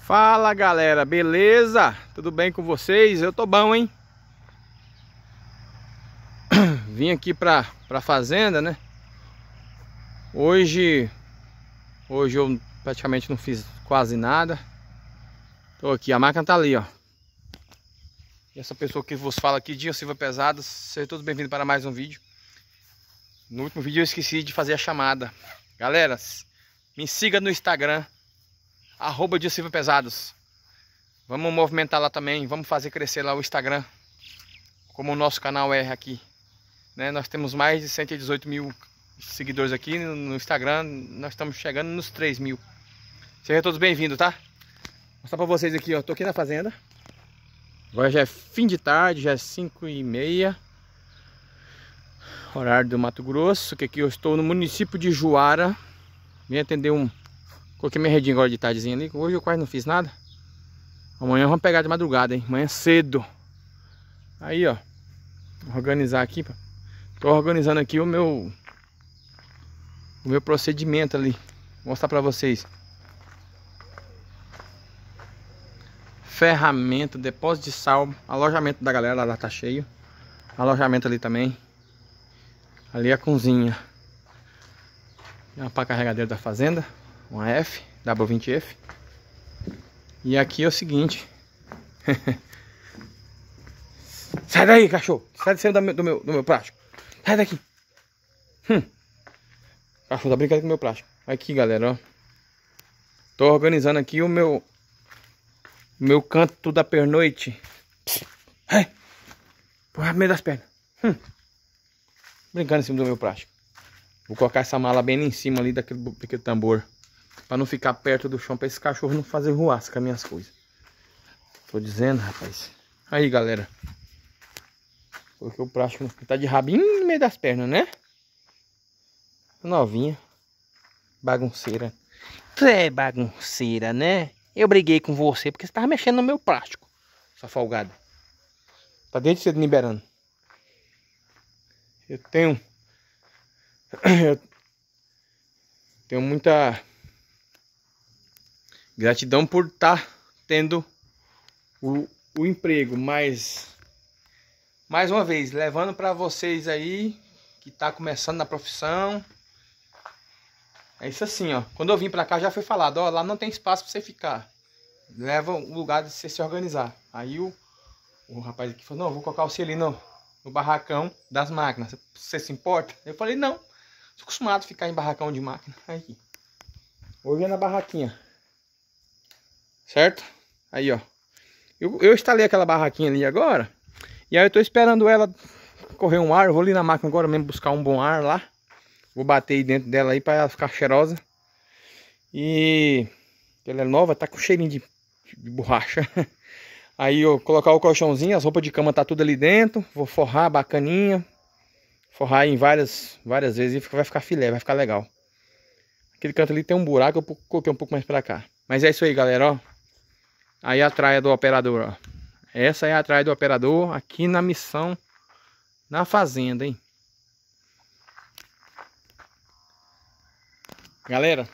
Fala galera, beleza? Tudo bem com vocês? Eu tô bom, hein? Vim aqui pra fazenda, né? Hoje eu praticamente não fiz quase nada. Tô aqui, a máquina tá ali, ó. E essa pessoa que vos fala aqui, Dinho Silva Pesados, sejam todos bem-vindos para mais um vídeo. No último vídeo eu esqueci de fazer a chamada. Galera, me siga no Instagram, @Dinho Silva Pesados. Vamos movimentar lá também, vamos fazer crescer lá o Instagram, como o nosso canal é aqui, né? Nós temos mais de 118 mil seguidores aqui no Instagram, nós estamos chegando nos 3 mil. Sejam todos bem-vindos, tá? Vou mostrar pra vocês aqui, ó, tô aqui na fazenda. Agora já é fim de tarde, já é 5h30, horário do Mato Grosso, que aqui eu estou no município de Juara. Vim atender coloquei minha redinha agora de tardezinha ali, hoje eu quase não fiz nada. Amanhã vamos pegar de madrugada, hein? Amanhã cedo. Aí, ó. Vou organizar aqui. Tô organizando aqui o meu procedimento ali. Vou mostrar pra vocês. Ferramenta, depósito de sal. Alojamento da galera lá tá cheio. Alojamento ali também. Ali é a cozinha. É uma pá carregadeira da fazenda. Uma F, W20F. E aqui é o seguinte. Sai daí, cachorro. Sai de cima do meu plástico. Sai daqui. Cachorro tá brincando com o meu plástico. Aqui, galera, ó. Tô organizando aqui o meu canto da pernoite. Ai. Porra, meio das pernas. Brincando em cima do meu plástico. Vou colocar essa mala bem em cima ali daquele tambor. Pra não ficar perto do chão, pra esse cachorro não fazer ruasca com as minhas coisas. Tô dizendo, rapaz. Aí, galera. Coloquei o plástico que tá de rabinho no meio das pernas, né? Novinha. Bagunceira. Tu é bagunceira, né? Eu briguei com você porque você tava mexendo no meu plástico. Sua folgada. Tá desde cedo liberando. Eu tenho muita gratidão por estar tendo o emprego, mas mais uma vez levando para vocês aí que tá começando na profissão. É isso assim, ó. Quando eu vim para cá já foi falado, ó, lá não tem espaço para você ficar. Leva um lugar de você se organizar. Aí o rapaz aqui falou: "Não, vou colocar você ali no barracão das máquinas. Você se importa?" Eu falei: "Não. Sou acostumado a ficar em barracão de máquina." Aí. Hoje é na barraquinha. Certo? Aí, ó. Eu instalei aquela barraquinha ali agora. E aí eu tô esperando ela correr um ar. Eu vou ali na máquina agora mesmo buscar um bom ar lá. Vou bater aí dentro dela aí pra ela ficar cheirosa. E ela é nova, tá com cheirinho de borracha. Aí eu colocar o colchãozinho, as roupas de cama tá tudo ali dentro. Vou forrar bacaninha. Forrar em várias vezes e vai ficar filé, vai ficar legal. Aquele canto ali tem um buraco, eu coloquei um pouco mais pra cá. Mas é isso aí, galera, ó. Aí a traia do operador, ó. Essa é a traia do operador aqui na missão, na fazenda, hein. Galera,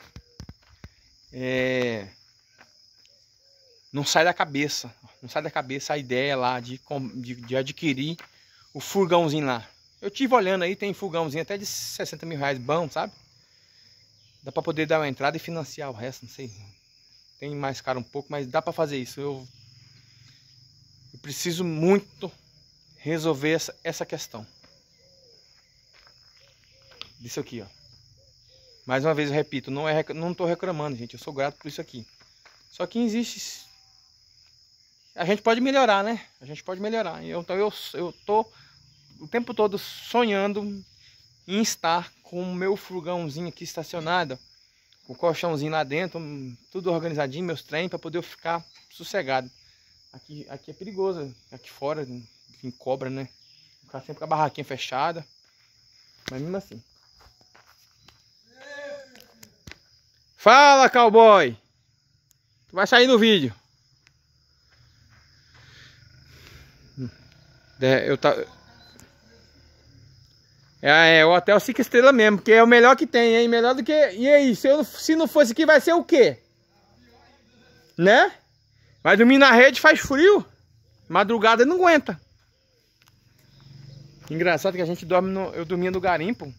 não sai da cabeça. Não sai da cabeça a ideia lá de adquirir o furgãozinho lá. Eu tive olhando aí, tem furgãozinho até de 60 mil reais, bom, sabe? Dá pra poder dar uma entrada e financiar o resto, não sei. Tem mais caro um pouco, mas dá pra fazer isso. Eu preciso muito resolver essa questão. Disso aqui, ó. Mais uma vez eu repito, não tô reclamando, gente. Eu sou grato por isso aqui. Só que existe... A gente pode melhorar, né? A gente pode melhorar. Então eu tô o tempo todo sonhando em estar com o meu furgãozinho aqui estacionado, com o colchãozinho lá dentro, tudo organizadinho, meus trem, para poder ficar sossegado. Aqui é perigoso, aqui fora, enfim, cobra, né? Ficar sempre com a barraquinha fechada, mas mesmo assim. Fala, cowboy! Tu vai sair no vídeo. É o hotel 5 estrelas mesmo, porque é o melhor que tem, hein? Melhor do que... E aí, se não fosse aqui, vai ser o quê? Né? Mas dormir na rede faz frio. Madrugada não aguenta. Engraçado que a gente dorme eu dormia no garimpo.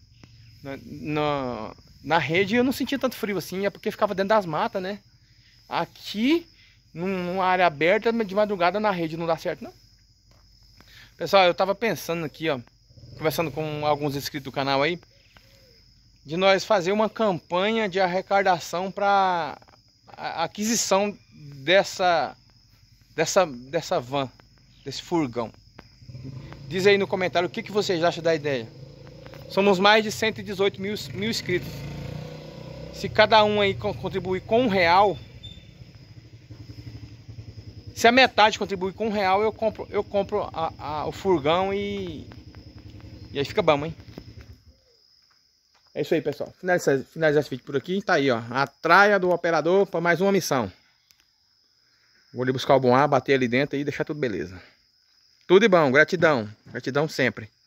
Na rede eu não sentia tanto frio assim. É porque ficava dentro das matas, né? Aqui, numa área aberta, de madrugada na rede não dá certo, não. Pessoal, eu tava pensando aqui, ó. Conversando com alguns inscritos do canal aí. De nós fazer uma campanha de arrecadação para aquisição dessa van, desse furgão. Diz aí no comentário o que vocês acham da ideia. Somos mais de 118 mil inscritos. Se cada um aí contribuir com R$1, se a metade contribuir com R$1, eu compro o furgão e aí fica bom, hein? É isso aí, pessoal. Finalizar esse vídeo por aqui. Tá aí, ó. A traia do operador para mais uma missão. Vou ali buscar o bom ar, bater ali dentro e deixar tudo beleza. Tudo de bom. Gratidão. Gratidão sempre.